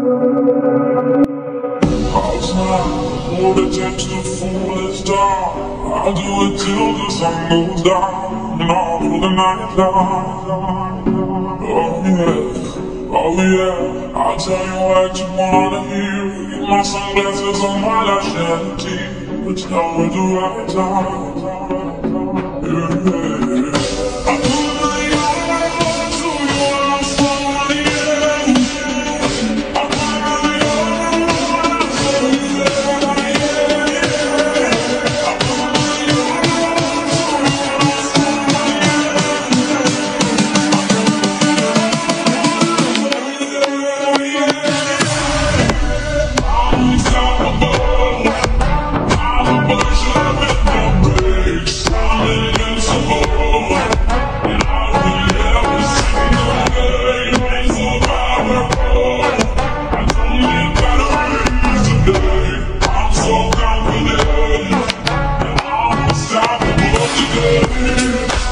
Hold it takes to fool is dark. I'll do it till the sun goes down and all through the night time. Oh yeah, oh yeah. I'll tell you what you wanna hear. Keep my sunglasses on while I shed a tear, but you know it's the right time. Yeah. I do it all to you when I'm slowly. I'm so confident, and I'm unstoppable today.